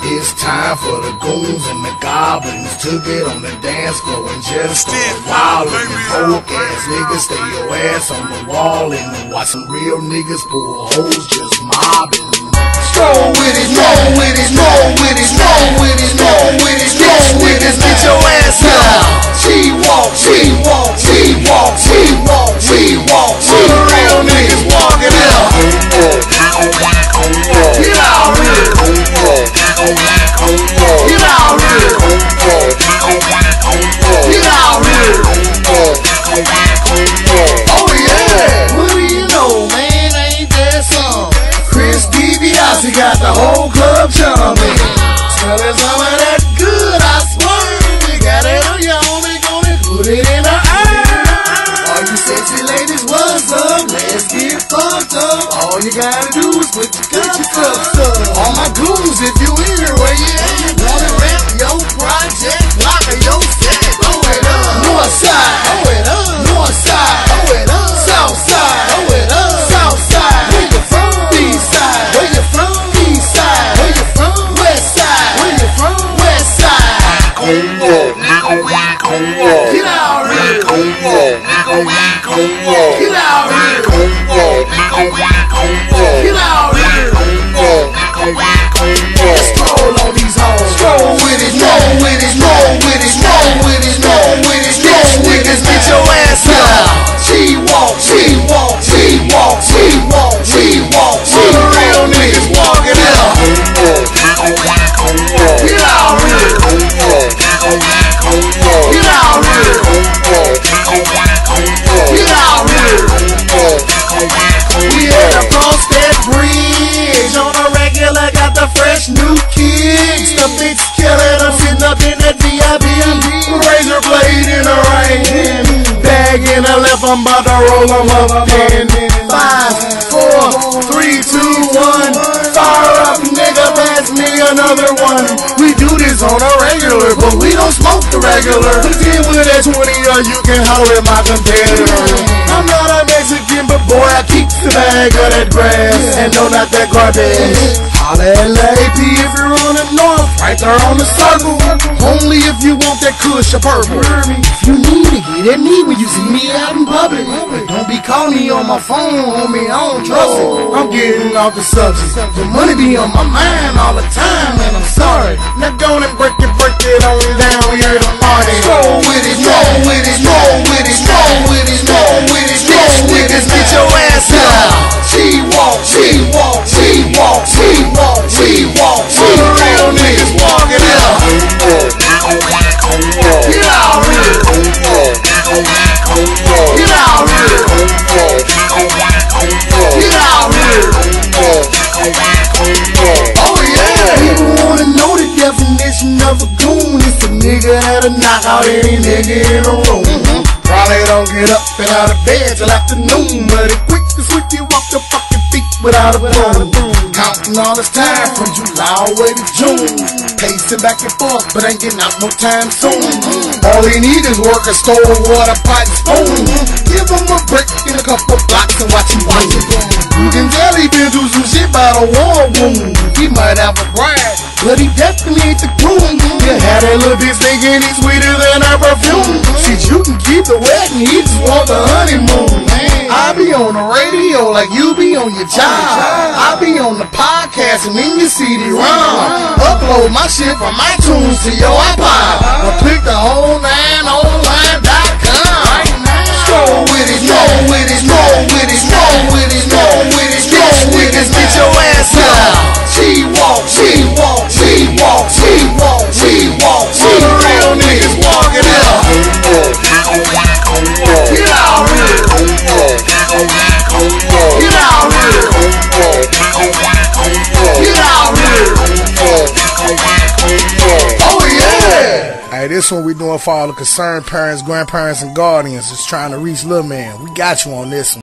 It's time for the goons and the goblins to get on the dance floor and just start wildin'. Folk ass niggas, stay your ass on the wall and watch some real niggas pull hoes just mobbing. Stroll with it, roll with it, roll with it, roll with it, roll with it, roll with it, get your ass out. She walk, she walk, she walk, she walk, she walk, she walk. The real niggas walking out. Get out here. Get out here. Get out here. Oh yeah. What do you know, man? Ain't that some? Chris DiBiase got the whole club jumping. Smelling some of that good, I swear. We got it on your homie, gonna put it in her eye. All you sexy ladies, what's up? Let's get fucked up. All you gotta do is put your cups up. All my goons, if you here, where you at? Wanna rap your project, block of your set. Throw it up. North side, throw it up. North side, throw it up. South side, throw it up. South side, where you from? East side, where you from? East side, where you from? West side, where you from? West side. Get out here. Get out here. Get out here. Stroll on these hoes. Stroll with it, roll with it, roll with it, roll with it, roll with it, roll with it, get your ass out. She walk, she walk, she walk, she walk, she walk. All the real niggas walking out. Get out here. Get out here. Get out here. We head across that bridge on a regular, got the fresh new kicks. The big skeleton, I'm sitting up in that VIP. Razor blade in the right hand, bag in the left, I'm about to roll them up. 10, 5, 4, 3, 2, 1. Fire up, nigga, pass me another one. We do this on a regular, but we don't smoke the regular. Then with that 20, or you can holler at my competitor. I'm not a Mexican, but boy, I keep the bag of that grass, and no, not that garbage. Holla at LAP if you're on the north, right there on the circle. Only if you want that kush or purple. If you need to get at me when you see me out in public, don't be calling me on my phone, homie, I don't trust it. I'm getting off the subject. The money be on my mind all the time, and I'm sorry. Now go and break it on down here to party. Roll with it, roll with it, roll with it, roll with it, roll with it, roll with it, get your ass out. She walk, she walk, she walk, she walk, she walk. All the real niggas walking out. Get out here. Get out here. Get out here. Oh yeah. People wanna know the definition of a goon. It's a nigga that'll knock out any nigga in the room. Probably don't get up and out of bed till afternoon, but it quick to sweep you off the fucking feet without a broom. Counting all this time from July all the way to June. Pacing back and forth, but ain't getting out no time soon. All he need is work, a stove, water, pot, and spoon. Give him a break in a couple blocks and watch him watch it. You can tell he been through some shit by the war wound. He might have a brag, but he definitely ain't the groom. You had that little bitch thinking he's sweeter than her perfume. See, you can keep the wet and he just want the honeymoon. I be on the radio like you be on your job. I be on the podcast and in your CD-ROM. Upload my shit from iTunes to your iPod, or click the whole 9online.com. Stroll with it, roll with it, roll with it, roll with it, roll with it, roll with it, get your ass out. She walk, she walk, she walk, she walk, she walk. All the real niggas walking out. Get out here. Get out here. Get out here. Oh yeah. Hey, this one we doing for all the concerned parents, grandparents, and guardians that's trying to reach little man. We got you on this one.